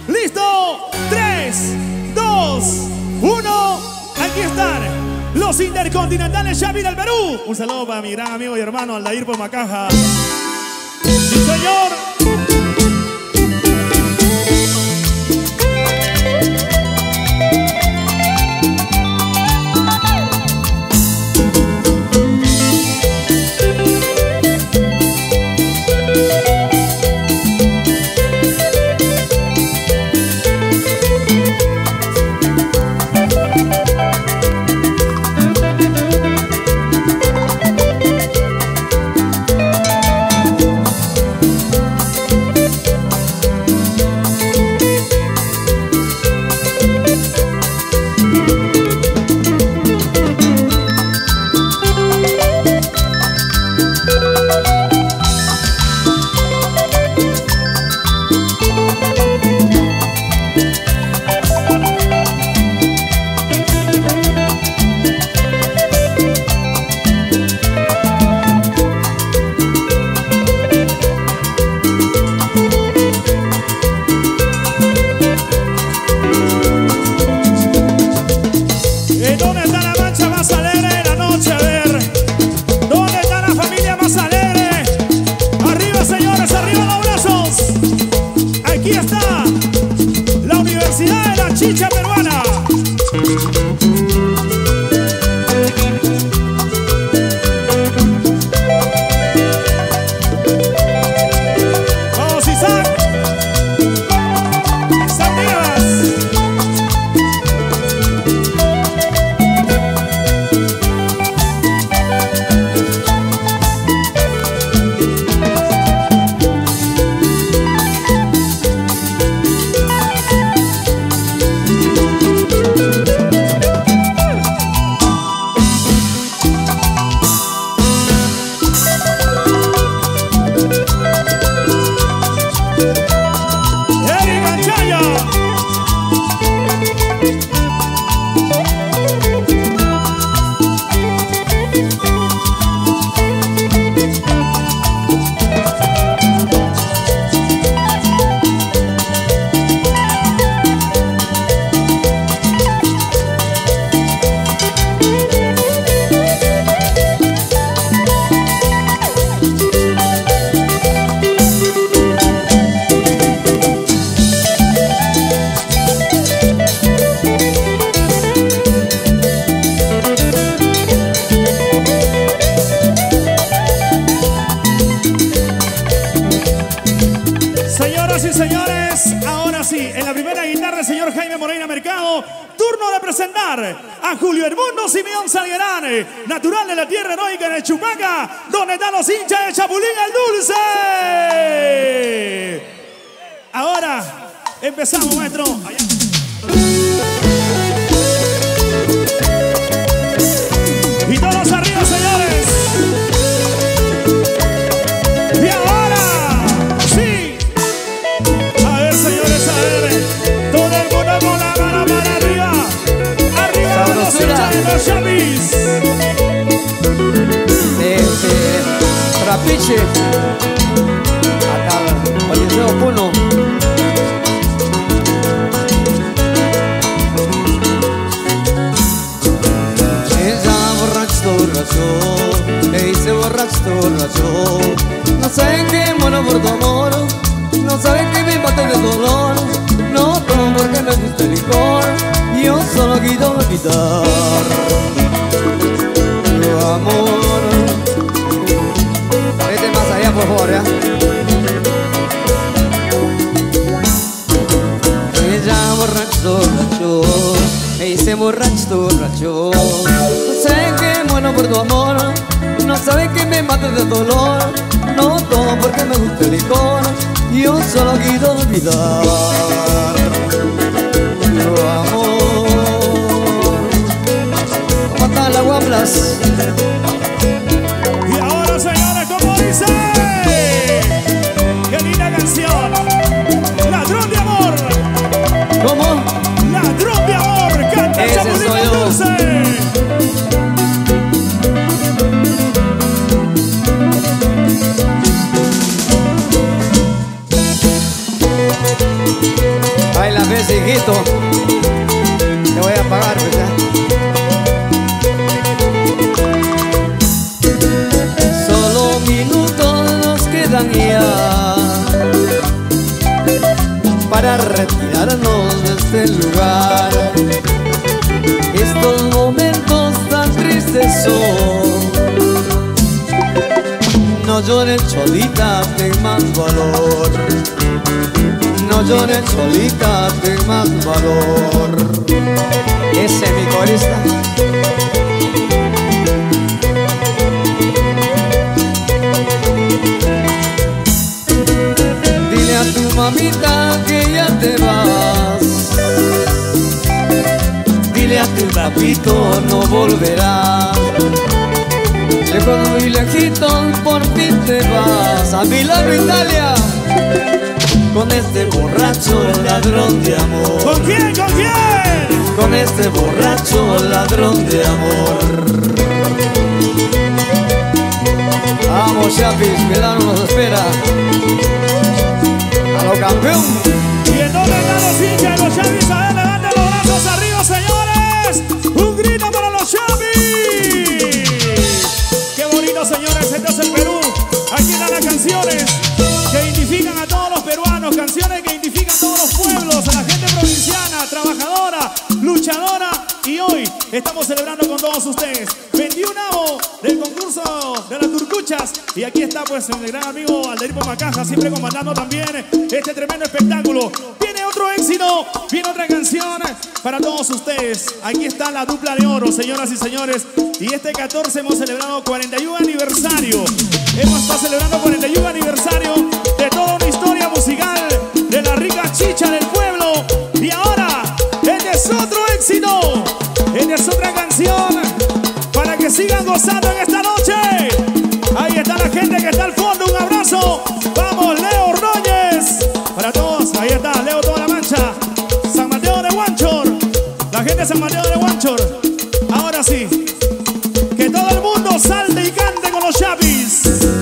¡Listo! 3, 2, 1. Aquí están los intercontinentales Xavi del Perú. Un saludo para mi gran amigo y hermano Aldair Pomacaja. ¡Sí, señor! Chicha peruana. Vamos, Isaac. Isaac Díaz. Sí, señores, ahora sí, en la primera guitarra el señor Jaime Moreira Mercado. Turno de presentar a Julio Edmundo Simeón Salguerán, natural de la tierra heroica de Chupaca, donde están los hinchas de Chapulín el Dulce. Ahora empezamos, maestro. Allá. Y todos arriba, señores. Y ahora, sí. A ver, señores, a ver. Todo el mundo con la mano para arriba. Arriba los hinchas de los Xavis. Trapiche. Acá, Valiceo Puno. Me hice borracho, no saben que muero por tu amor, no saben que me mato de dolor, no tomo porque me gusta el licor, yo solo quiero quitar tu amor. Vete más allá, por favor, ¿ya? Me llamo borracho, me hice borracho, no saben que muero por tu amor, no saben que me mato de dolor, no tomo porque me gusta el licor, yo solo quiero olvidar tu amor. Mata la guaplas. Y ahora, señores, ¿cómo dice? ¡Qué linda canción! ¡Ladrón de amor! ¿Cómo? ¡Ladrón de amor! ¡Canta Ese Chapulín soy el yo. Dulce! ves, hijito, te voy a pagar, pues, ¿ya? Solo minutos nos quedan ya para retirarnos de este lugar. Estos momentos tan tristes son. No llores, cholita, ten más valor. No llores, cholita, ten más valor. Ese es mi corista. Dile a tu mamita que ya te vas. Dile a tu papito no volverás. Lejos muy lejitos por fin te vas. A Milano, Italia, con este borracho ladrón de amor. ¿Con quién? ¿Con quién? Con este borracho ladrón de amor. Vamos, Chapis, Milano nos espera. A lo campeón. Y en nombre de los hinchas de los Chapis, a ver, levanten los brazos arriba, señores. Un grito para los Chapis. Qué bonito, señores, este es el Perú. Aquí están las canciones que identifican a todos los peruanos, canciones que identifican a todos los pueblos, a la gente provinciana, trabajadora, luchadora. Y hoy estamos celebrando con todos ustedes 21avo del concurso de las Turcuchas. Y aquí está pues el gran amigo Alderipo Macaja, siempre comandando también este tremendo espectáculo. Viene otro éxito, viene otra canción para todos ustedes. Aquí está la dupla de oro, señoras y señores. Y este 14 hemos celebrado 41 aniversario. Hemos estado celebrando 41 aniversario de toda una historia musical de la rica chicha del pueblo. Y ahora, este es otro éxito. Esta es otra canción para que sigan gozando en esta noche. Ahí está la gente que está al fondo. Un abrazo. Vamos, Leo Ordóñez. Para todos, ahí está, Leo toda la mancha. San Mateo de Huanchor. La gente de San Mateo de Huanchor. Ahora sí, que todo el mundo salte y cante con los Chapis.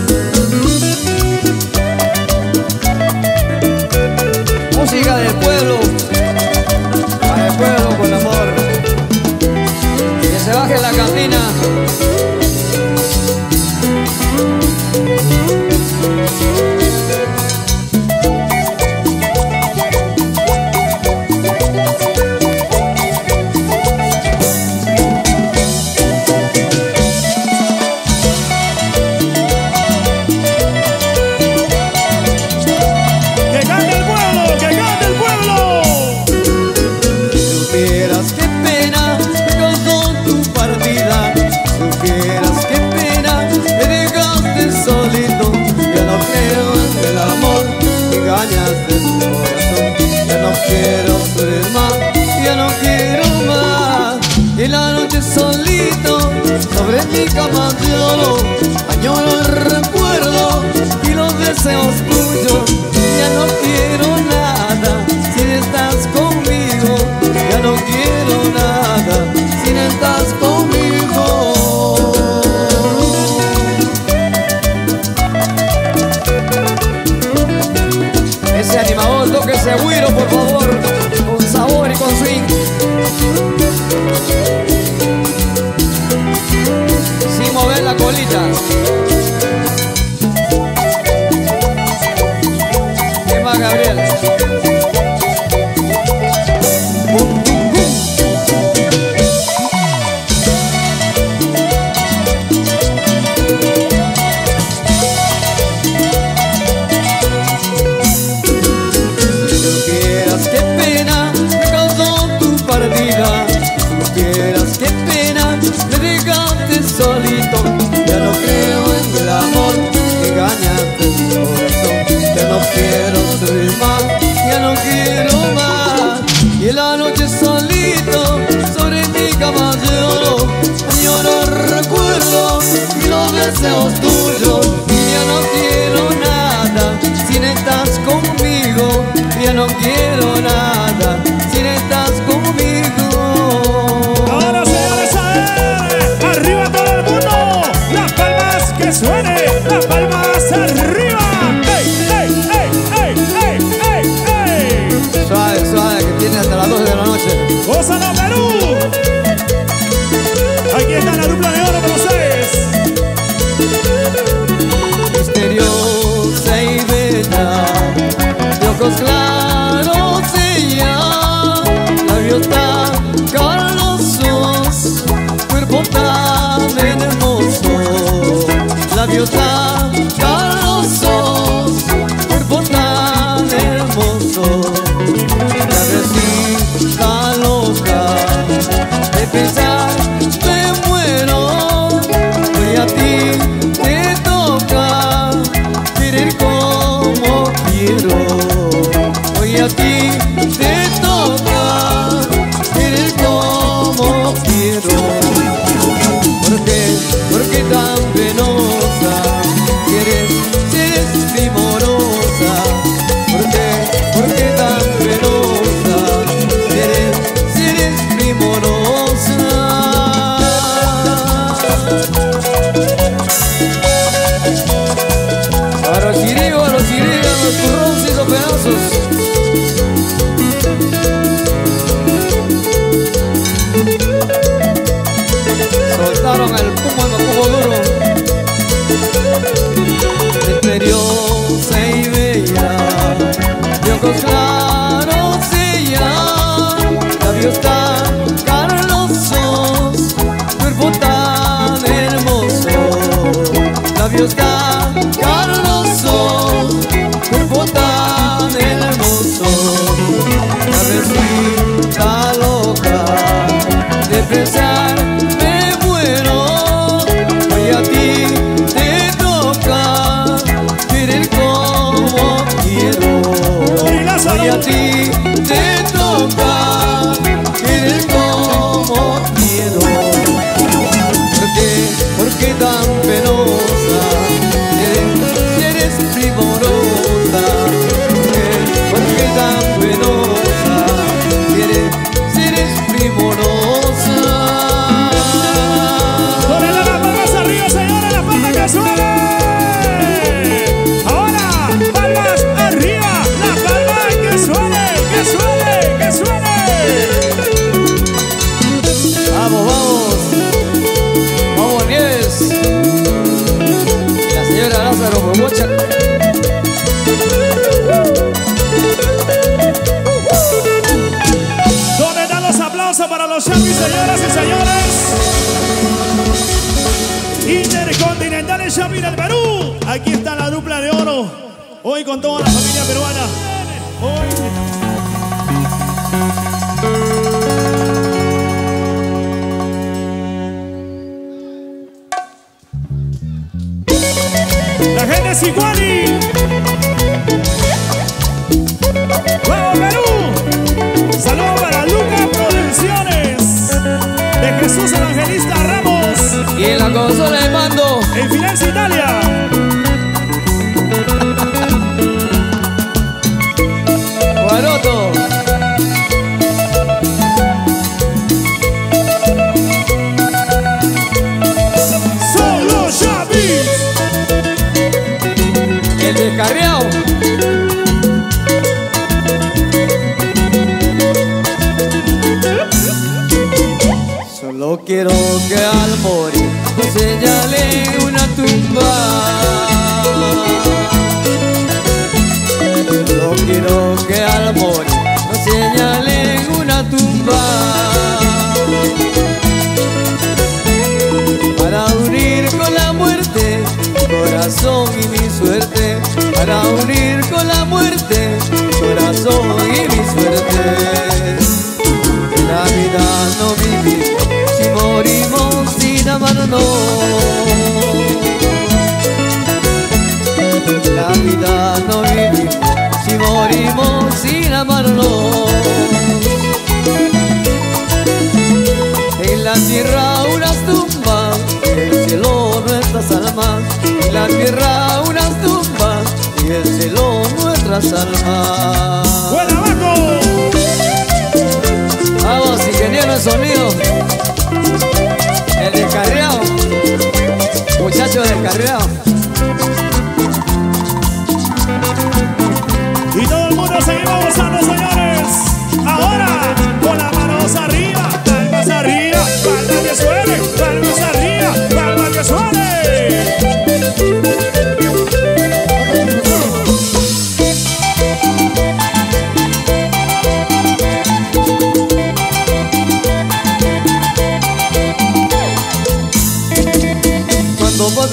Música del pueblo, para el pueblo con amor. Que se baje la cantina. En la noche solito, sobre mi cama lloro, añoro el recuerdo y los deseos tuyos. Ya no quiero nada si no estás conmigo. Ya no quiero nada si no estás conmigo. Ese animador, toque ese güiro, por favor, con sabor y con swing. Sin mover la colita. ¿Qué más, Gabriel? Solito, ya no creo en el amor, engañaste mi corazón. Ya no quiero ser más, ya no quiero más. Y en la noche solito, sobre mi cama lloro, añoro el recuerdo y los deseos tuyos. Ya no quiero nada si no estás conmigo. Ya no quiero nada si no estás conmigo. Ahora señores, a ver, arriba todo el mundo, las palmas que suene, las palmas arriba. ¡Ey, ey, ey, ey, ey, ey, ey! Suave, suave, que tiene Salón Perú. Aquí está la dupla de oro para ustedes. Misteriosa y bella, de ojos claros ella, labios tan carnosos, cuerpo tan hermoso, labios tan carnosos, cuerpo tan hermoso. La recita loca de pensar me muero, hoy a ti te toca querer como quiero, hoy a ti te toca querer como quiero. ¿Por qué tan penosa? Eres primorosa. ¿Por qué tan penosa? Eres primorosa. A los chirigos, los turrones hizo pedazos. Soltaron el poco duro. Misteriosa y bella, de ojos claros ella, labios tan carnosos, cuerpo tan hermoso, labios tan carnosos, cuerpo tan hermoso. La recita loca de pensar me muero, hoy a ti te toca querer como quiero, hoy a ti te toca querer como quiero. ¿Por qué tan penosa? Eres primorosa. ¿Por qué tan penosa? Eres primorosa. Ponle las palmas arriba, señora, las palmas que suene. Ahora, palmas arriba, las palmas que suene, que suene, que suene. Vamos, vamos. Vamos, Nieves. La señora Lázaro Borbocha. ¿Dónde están los aplausos para los Chapis, señoras y señores? Intercontinentales Chapis del Perú. Aquí está la dupla de oro. Hoy con toda la familia peruana. La gente Siguani. ¡Vamos, Perú! Saludos para Lucas Producciones de Jesús Evangelista Ramos. Y en la consola de mando, En Firenze, Italia. Guaroto. Son los Chapis. El descarriado. Solo quiero que al morir me señale una tumba. Solo quiero que al morir me señale una tumba. Para unir con la muerte mi corazón y mi suerte. Para unir con la muerte mi corazón y mi suerte. La vida no vivimos si morimos sin amarnos. La vida no vivimos si morimos sin amarnos. En la tierra unas tumbas, en el cielo nuestras almas. En la tierra unas tumbas y el cielo nuestras almas. ¡Buen abajo! Vamos, ingeniero de sonido. El descarriado. Muchacho descarriado. Y todo el mundo seguimos gozando, señores. Ahora, con las manos arriba.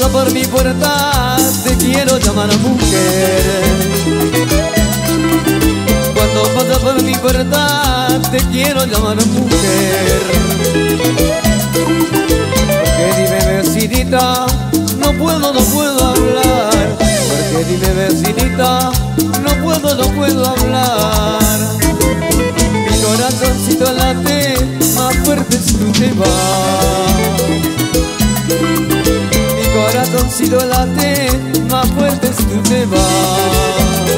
pasas por mi puerta te quiero llamar mujer. Cuando pasas por mi puerta te quiero llamar mujer. Porque dime vecinita, no puedo hablar. Porque dime vecinita, no puedo hablar. Mi corazoncito late, más fuerte si tú te vas. Mi corazoncito late, más fuerte si tú te vas.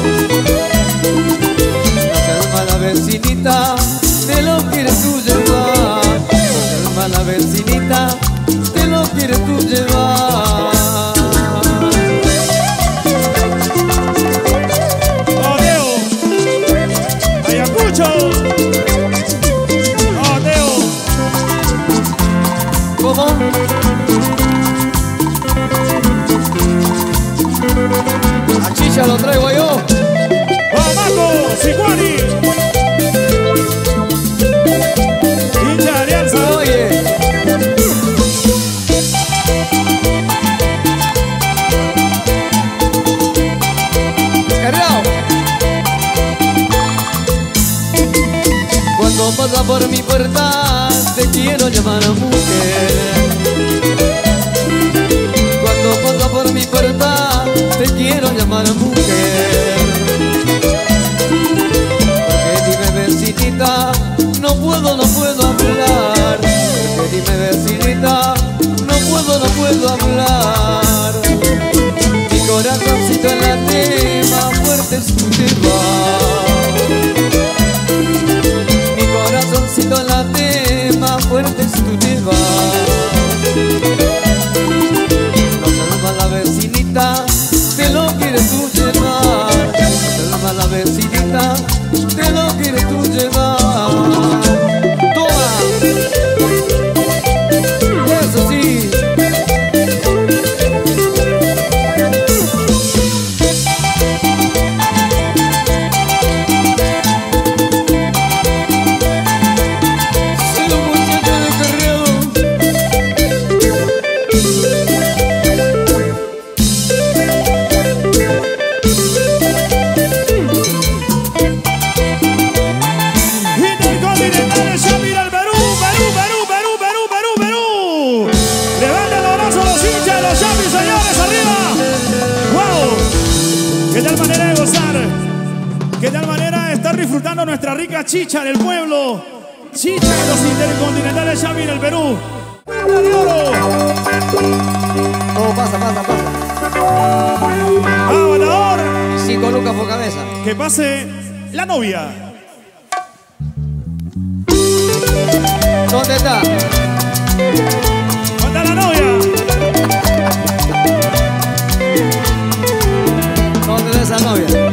No seas mala vecinita, te lo quieres tú llevar. No seas mala vecinita, te lo quieres tú llevar. ¿Cómo? A Chicha lo traigo yo. ¡Guamaco! ¡Sicuani! ¡Chicha Alianza! Oye. Descargado. Cuando pasa por mi puerta te quiero llamar a mujer. Cuando pasa por mi puerta te quiero llamar a mujer. Porque dime vecinita, no puedo hablar. Porque dime vecinita, no puedo hablar. Mi corazoncito late más fuerte si tú te vas. Mi corazoncito late más fuerte si tú te vas. No seas mala vecinita, te lo quieres tú llevar. No seas mala vecinita, te lo quieres tú llevar. Toma. Eso sí. ¿Qué tal manera de estar disfrutando nuestra rica chicha del pueblo? Chicha de los intercontinentales Xavi en el Perú. ¡Puebla de oro! Todo pasa. ¡Ah, Matador! 5 lucas por cabeza. Que pase la novia. ¿Dónde está? ¿Dónde está la novia? ¿Dónde está esa novia?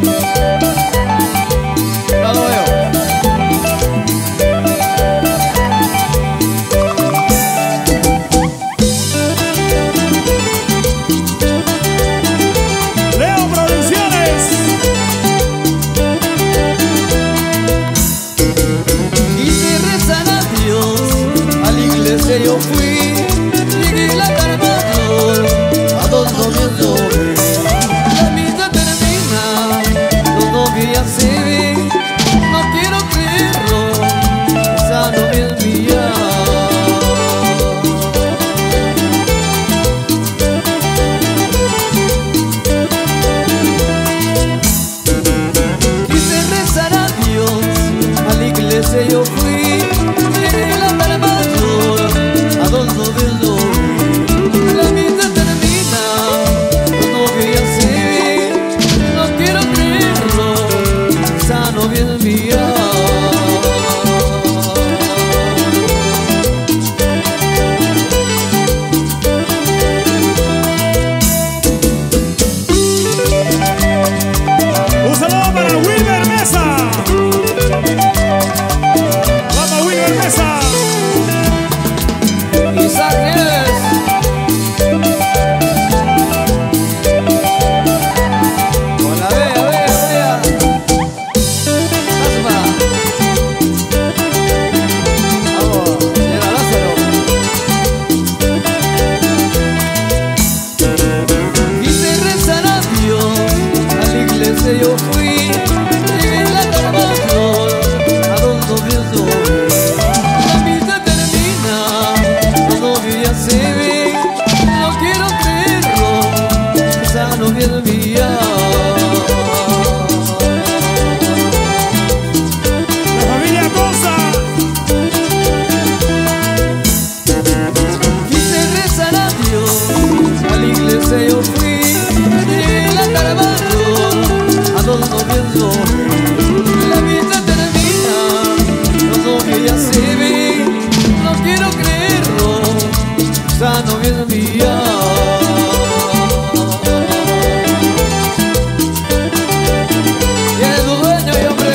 No lo veo. Leo Producciones. Quise rezar a Dios, a la iglesia yo fui, llegué la Carmayor, a 2 novios yo vi. La misa termina, los novios ya se ven, no quiero creerlo, esa novia es mía. Quise rezar a Dios, a la iglesia yo fui, llegué la Carmayor, a 2 novios yo vi. La misa termina, los novios ya se ven, no quiero creerlo, esa novia es mía. Un saludo para Wilmer Mesa. Gloria se ve, no quiero creerlo, esta novia es mía. Y es tu dueño y hombre.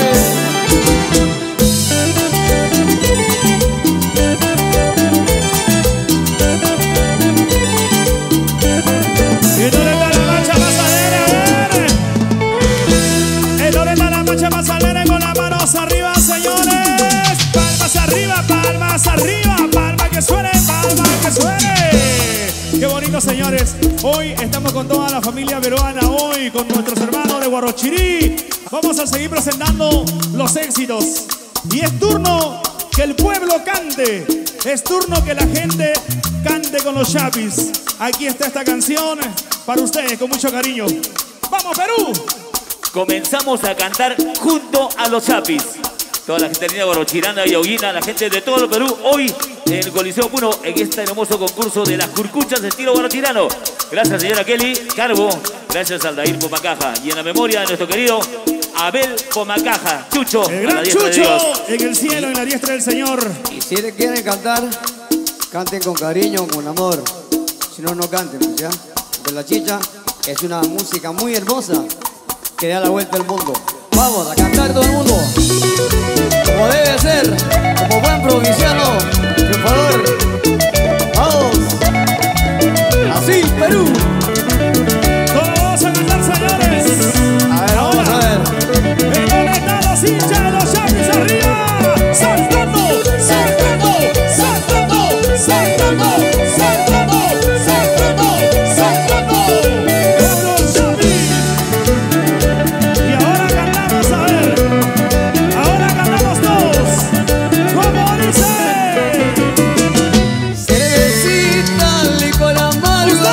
Y no le da la mancha más alegre, a ver. Y no le da la mancha más alegre con las manos arriba, señores. Palmas arriba, palmas arriba. Palma que suene, palma que suene. Qué bonito, señores. Hoy estamos con toda la familia peruana. Hoy con nuestros hermanos de Huarochirí. Vamos a seguir presentando los éxitos. Y es turno que el pueblo cante. Es turno que la gente cante con los chapis. Aquí está esta canción para ustedes con mucho cariño. ¡Vamos, Perú! Comenzamos a cantar junto a los chapis. Toda la gente de Guarochirana y Auguina, la gente de todo el Perú, hoy en el Coliseo Puno, en este hermoso concurso de las curcuchas de estilo guarochirano. Gracias, señora Kelly Carbo. Gracias, Aldair Pomacaja. Y en la memoria de nuestro querido Abel Pomacaja, Chucho. El gran Chucho en el cielo, en la diestra del Señor. Y si quieren cantar, canten con cariño, con amor. Si no, no canten, pues ya. De la chicha es una música muy hermosa que da la vuelta al mundo. Vamos a cantar todo el mundo, como debe ser, como buen provinciano. Por favor, vamos. Así, Perú. Todos vamos a cantar, señores. A ver, vamos a ver. ¿En dónde están los hinchas de los chapis arriba? ¡Saltando! ¡Saltando! ¡Saltando! ¡Saltando! ¡Saltando! ¡Saltando! ¡Saltando! ¡Con los chapis! Y ahora cantamos, a ver. Ahora cantamos todos. ¿Cómo dice? Cervecita, licor amargo.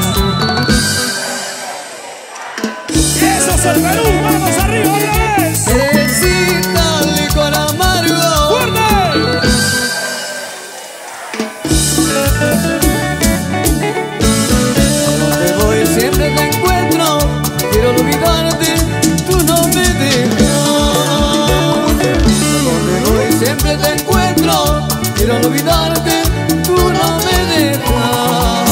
¡Eso es el Perú! ¡Vamos arriba otra vez! Cervecita, licor amargo. ¡Fuerte! Donde voy siempre te encuentro, quiero olvidarte, tú no me dejas. Donde voy siempre te encuentro, quiero olvidarte, tú no me dejas.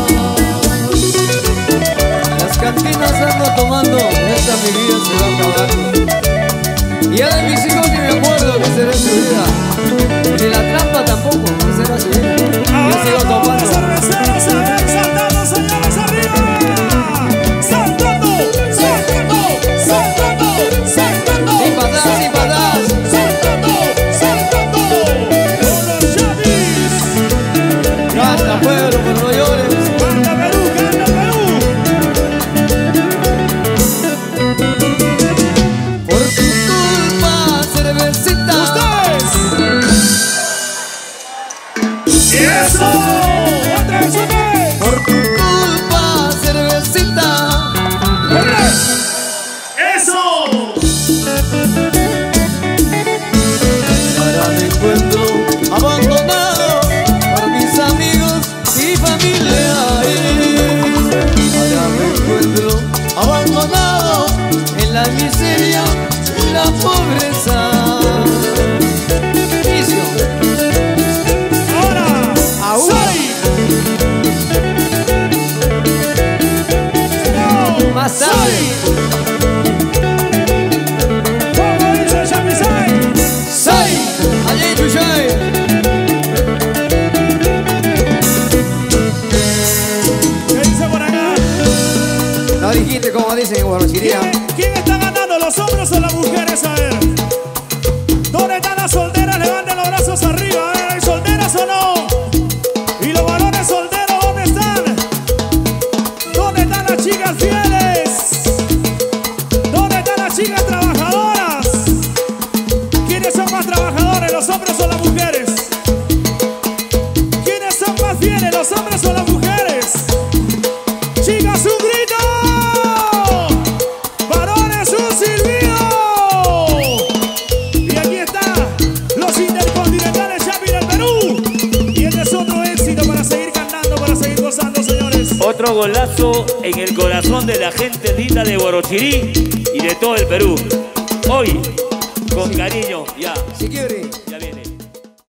Las cantinas ando tomando, esta mi vida se va acabando. Y ya de mis hijos ni me acuerdo que será su vida, ni la trampa tampoco, que será su vida. Yo sigo Ahora todos los tomando. cerveceros a ver, saltando, señores, arriba. ¡Saltando! ¡Saltando! ¡Saltando! ¡Saltando! Sin patar, sin patar. ¡Saltando! ¡Saltando! ¡Con los chapis! Canta pueblo, pero no llores. ¡Canta Perú! ¡Canta Perú! Por tu culpa, cervecita. ¡Ustedes! ¡Y eso! ¡Otra vez, otra vez! Por tu culpa, cervecita. ¡Eso! Ahora me encuentro abandonado por mis amigos y familiares. Ahora me encuentro abandonado en la miseria y la pobreza. Inicio. Ahora Aún. soy. No, Más tarde. ¿Cómo dice Chapisay? Soy allí tu soy. ¿Qué dice por acá? No dijiste como dicen en Guarochiría. ¿Quién está ganando, los hombres o las mujeres? A ver. ¿Dónde están las solteras? Levanten los brazos arriba. A ver, ¿hay solteras o no? ¿Y los varones solteros dónde están? ¿Dónde están las chicas fieles? ¿Dónde están las chicas trabajadoras? ¿Quiénes son más trabajadores, los hombres o las mujeres? ¿Quiénes son más fieles, los hombres o las mujeres? Chicas, un grito. Varones, un silbido. Y aquí está los intercontinentales Chapis del Perú. Y este es otro éxito para seguir cantando, para seguir gozando, señores. Otro golazo en el corazón de la gente linda de Huarochirí y de todo el Perú. Hoy, con cariño, ya. Si quiere.